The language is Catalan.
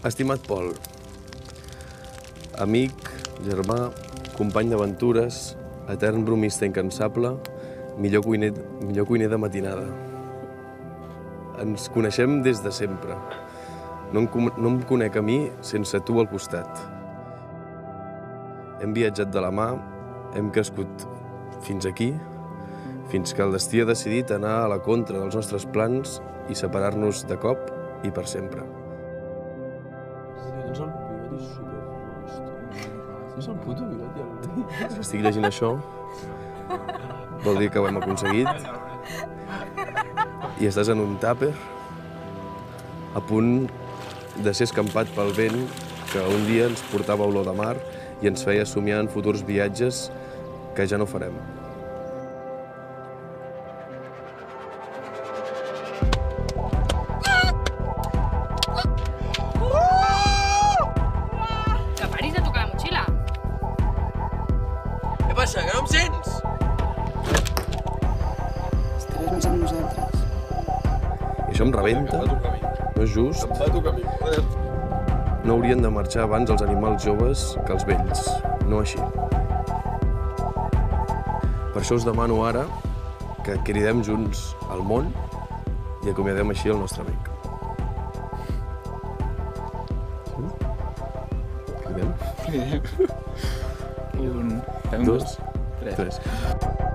Estimat Pol, amic, germà, company d'aventures, etern bromista incansable, millor cuiner de matinada. Ens coneixem des de sempre. No em conec a mi sense tu al costat. Hem viatjat de la mà, hem crescut fins aquí, fins que el destí ha decidit anar a la contra dels nostres plans i separar-nos de cop i per sempre. Tens el bigoti superfort. És el puto bigoti, el... Si estic llegint això, vol dir que ho hem aconseguit. I estàs en un tàper, a punt de ser escampat pel vent que un dia ens portava olor de mar i ens feia somiar en futurs viatges que ja no farem. Que paris de tocar la motxilla. Què passa, que no em sents? Estaràs més amb nosaltres. I això em rebenta, no és just. Em va tocar a mi. No haurien de marxar abans els animals joves que els vells, no així. Per això us demano ara que cridem junts al món i acomiadem així el nostre amic. Cridem? Un, Dos, tres. tres.